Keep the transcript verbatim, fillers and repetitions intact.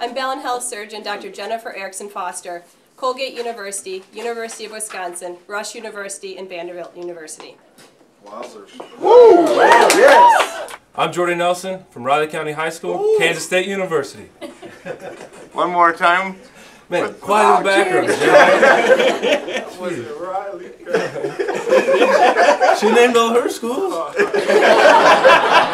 I'm Bellin Health Surgeon Doctor Jennifer Erickson-Foster, Colgate University, University of Wisconsin, Rush University, and Vanderbilt University. Wowzers. Woo! Yes! I'm Jordy Nelson from Riley County High School, Ooh. Kansas State University. One more time. Man, quiet in the background. Was it Riley? She named all her schools.